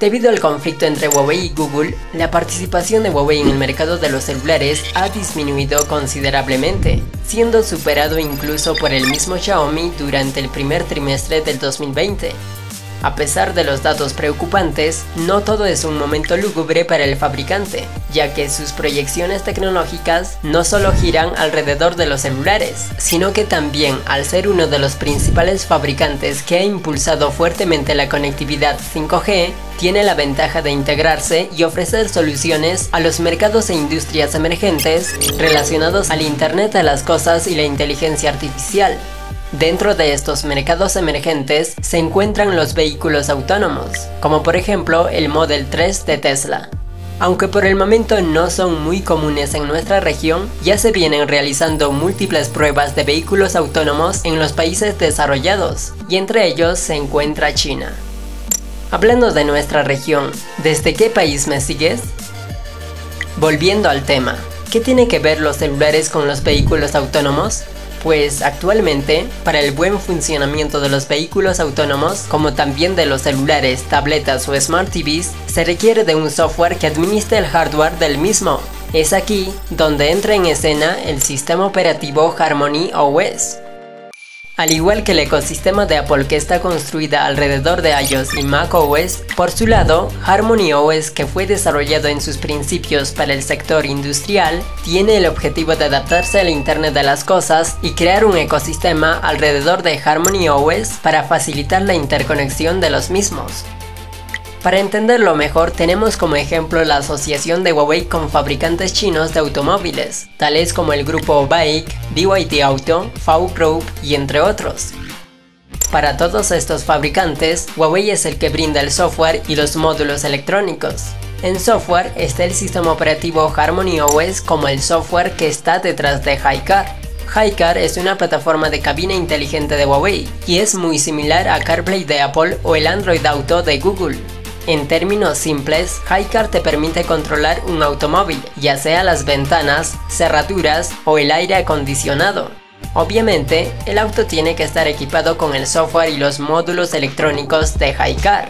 Debido al conflicto entre Huawei y Google, la participación de Huawei en el mercado de los celulares ha disminuido considerablemente, siendo superado incluso por el mismo Xiaomi durante el primer trimestre del 2020. A pesar de los datos preocupantes, no todo es un momento lúgubre para el fabricante, ya que sus proyecciones tecnológicas no solo giran alrededor de los celulares, sino que también, al ser uno de los principales fabricantes que ha impulsado fuertemente la conectividad 5G, tiene la ventaja de integrarse y ofrecer soluciones a los mercados e industrias emergentes relacionados al Internet de las Cosas y la inteligencia artificial. Dentro de estos mercados emergentes se encuentran los vehículos autónomos, como por ejemplo el Model 3 de Tesla. Aunque por el momento no son muy comunes en nuestra región, ya se vienen realizando múltiples pruebas de vehículos autónomos en los países desarrollados, y entre ellos se encuentra China. Hablando de nuestra región, ¿desde qué país me sigues? Volviendo al tema, ¿qué tiene que ver los celulares con los vehículos autónomos? Pues actualmente, para el buen funcionamiento de los vehículos autónomos, como también de los celulares, tabletas o Smart TVs, se requiere de un software que administre el hardware del mismo. Es aquí donde entra en escena el sistema operativo Harmony OS. Al igual que el ecosistema de Apple que está construida alrededor de iOS y macOS, por su lado, Harmony OS, que fue desarrollado en sus principios para el sector industrial, tiene el objetivo de adaptarse al Internet de las Cosas y crear un ecosistema alrededor de Harmony OS para facilitar la interconexión de los mismos. Para entenderlo mejor, tenemos como ejemplo la asociación de Huawei con fabricantes chinos de automóviles, tales como el grupo BAIC, BYD Auto, VW Group y entre otros. Para todos estos fabricantes, Huawei es el que brinda el software y los módulos electrónicos. En software está el sistema operativo Harmony OS como el software que está detrás de HiCar. HiCar es una plataforma de cabina inteligente de Huawei y es muy similar a CarPlay de Apple o el Android Auto de Google. En términos simples, HiCar te permite controlar un automóvil, ya sea las ventanas, cerraduras o el aire acondicionado. Obviamente, el auto tiene que estar equipado con el software y los módulos electrónicos de HiCar.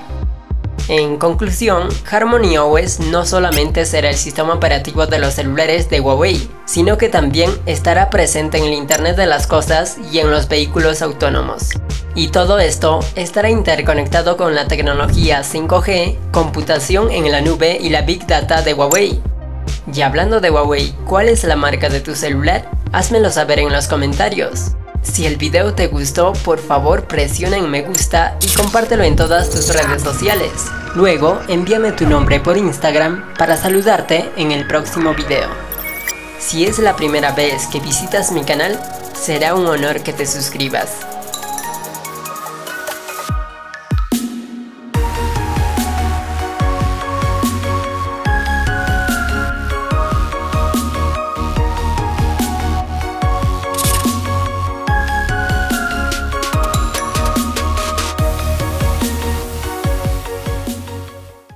En conclusión, Harmony OS no solamente será el sistema operativo de los celulares de Huawei, sino que también estará presente en el Internet de las Cosas y en los vehículos autónomos. Y todo esto estará interconectado con la tecnología 5G, computación en la nube y la Big Data de Huawei. Y hablando de Huawei, ¿cuál es la marca de tu celular? Házmelo saber en los comentarios. Si el video te gustó, por favor presiona en me gusta y compártelo en todas tus redes sociales. Luego, envíame tu nombre por Instagram para saludarte en el próximo video. Si es la primera vez que visitas mi canal, será un honor que te suscribas.